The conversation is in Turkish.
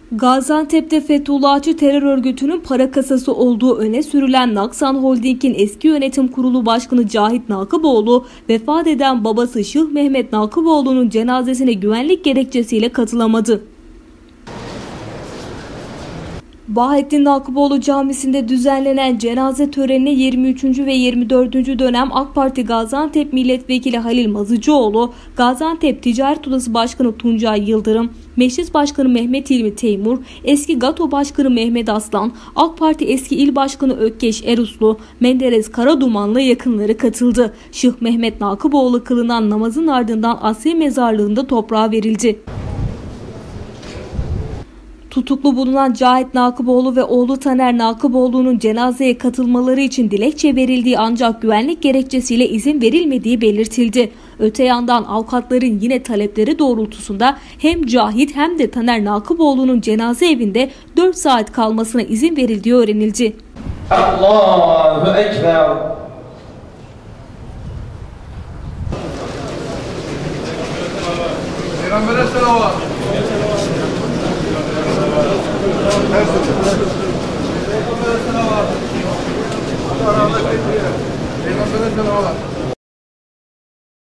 Gaziantep'te Fethullahçı terör örgütünün para kasası olduğu öne sürülen Naksan Holding'in eski yönetim kurulu başkanı Cahit Nakıboğlu, vefat eden babası Şıh Mehmet Nakıboğlu'nun cenazesine güvenlik gerekçesiyle katılamadı. Bahattin Nakıboğlu Camisi'nde düzenlenen cenaze törenine 23. ve 24. dönem AK Parti Gaziantep Milletvekili Halil Mazıcıoğlu, Gaziantep Ticaret Odası Başkanı Tuncay Yıldırım, Meclis Başkanı Mehmet İlmi Teymur, eski GATO Başkanı Mehmet Aslan, AK Parti eski İl Başkanı Ökkeş Eruslu, Menderes Karaduman'la yakınları katıldı. Şıh Mehmet Nakıboğlu kılınan namazın ardından asli mezarlığında toprağa verildi. Tutuklu bulunan Cahit Nakıboğlu ve oğlu Taner Nakıboğlu'nun cenazeye katılmaları için dilekçe verildiği ancak güvenlik gerekçesiyle izin verilmediği belirtildi. Öte yandan avukatların yine talepleri doğrultusunda hem Cahit hem de Taner Nakıboğlu'nun cenaze evinde 4 saat kalmasına izin verildiği öğrenildi. Allahu Ekber. Peygamber'e selavat. Peygamber'e selavat.